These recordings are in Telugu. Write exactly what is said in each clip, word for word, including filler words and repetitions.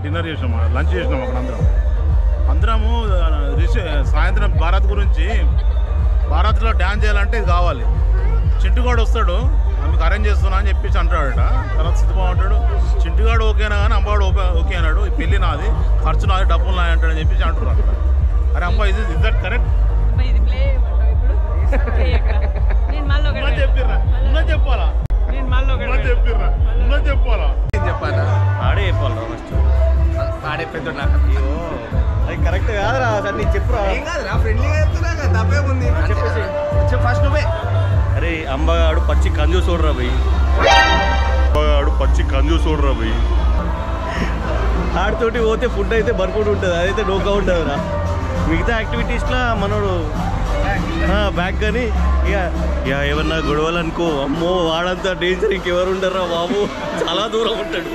డిన్నర్ చేసినాం, లంచ్ చేసినాం అక్కడ అందరం. అందరము రిషి సాయంత్రం భారత్ గురించి, భారత్లో డ్యాన్స్ చేయాలంటే ఇది కావాలి, చింటుగాడు వస్తాడు మీకు అరేంజ్ చేస్తున్నా అని చెప్పేసి అంటాడట. తర్వాత సిద్ధమా అంటాడు, చింటుగాడు ఓకేనా కానీ అంబాడు ఓకే ఓకే అన్నాడు, ఈ పెళ్ళి నాది, ఖర్చు నాది, డబ్బులు నాది అంటాడని చెప్పేసి అంటున్నారు. అరే అమ్మ ఇది ఇస్ దట్ కరెక్ట్? చెప్పిర్రా ఉన్నది చెప్పాలా, ఉన్నది చెప్పిర్రా ఉన్నది చెప్పాలా, చెప్పాలా ఆడే చెప్పాలి ఫస్ట్. ఆడే పెద్ద నాకు అది కరెక్ట్ కాదురా సార్, నీకు చెప్పురా. ఏం కాదురా, ఫ్రెండ్లీగా చెప్తున్నా కదా, తప్పేముంది చెప్పేసి ఫస్ట్ నువ్వే. అరే అంబగాడు పచ్చి కంజూ చూడరా పోయి, అంబగాడు పచ్చి కంజూ చూడరా పోయి. ఆడితోటి పోతే ఫుడ్ అయితే బర్ఫుడ్ ఉంటుంది, అదైతే డోకా ఉంటుందిరా. మిగతా యాక్టివిటీస్లో మనోడు బ్యాక్ కానీ ఇక ఇక ఏమన్నా గొడవలు అనుకో, అమ్మో వాడంతా డేంజర్, ఇంకెవరు ఉండరా బాబు, చాలా దూరం ఉంటాడు.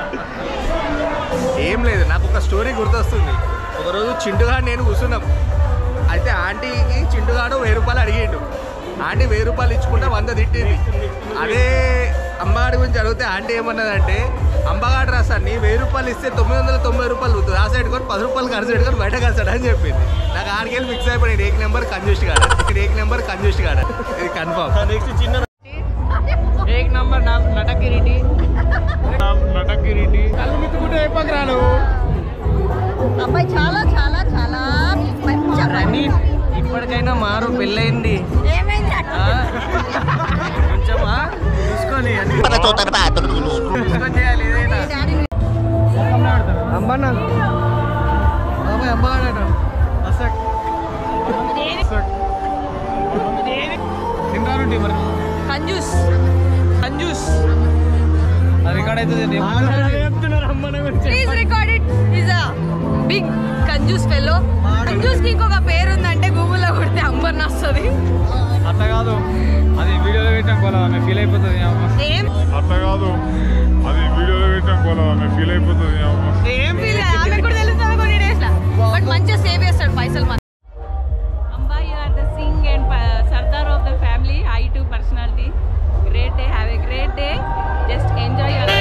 ఏం లేదు, నాకు ఒక స్టోరీ గుర్తొస్తుంది. ఒకరోజు చింటుగాడు నేను కూర్చున్నాం, అయితే ఆంటీకి చింటుగాడు వెయ్యి రూపాయలు అడిగిండు. ఆంటీ వెయ్యి రూపాయలు ఇచ్చుకుంటే వంద తిట్టింది. అదే అంబగాడి గురించి అడిగితే ఆంటీ ఏమన్నదంటే, అంబగాడు రాసాన్ని వెయ్యి రూపాయలు ఇస్తే తొమ్మిది వందల తొంభై రూపాయలు అవుతుంది, ఆ సైడ్ కొని పది రూపాయలు ఖర్చు పెట్టుకొని బయట కలిసాడు అని చెప్పింది. నాకు ఆడికెళ్ళి ఫిక్స్ అయిపోయింది, ఏక్ నెంబర్ కంజూస్ట్ కాడ, ఇక్కడ ఏక్ నెంబర్ కంజూస్ట్ కాడ, ఇది కన్ఫర్మ్. నెక్స్ట్ చిన్న ఏక్ నంబర్ నటకిరీటి నటకిరీటి కళ్ళు మిత్తుకుంటే అయిపోక రాను. అబ్బాయి చాలా చాలా చాలా రని ఇప్పటికైనా మారు, పెళ్ళయింది కొంచెమా చూసుకొని చేయాలి ఏదైనా. అమ్మన్న బాబాయ్ అమ్మగాడు తింటానండి మరి కంజూస్ కంజూస్ రికార్డ్ అవుతుంది. Please record it. Is a big కంజూస్ ఫెలో. కంజూస్ కి ఇంకొక పేరు ఉందంటే గూగుల్లో కొడితే అంబర్ వస్తుంది. అట్లా కాదు, అది వీడియోలో పెట్టాం కోలా ఆమె ఫీల్ అయిపోతుంది. ఏం అట్లా కాదు, అది వీడియోలో పెట్టాం కోలా ఆమె ఫీల్ అయిపోతుంది. ఏం ఫీల్ ఆమె కూడా తెలుస్తుంది కొన్ని డేస్ లా, బట్ మంచిగా సేవ్ చేస్తాడు పైసలు. అంబా, you are the Singh and Sardar of the family, I to personality. Great day, have a great day, just enjoy your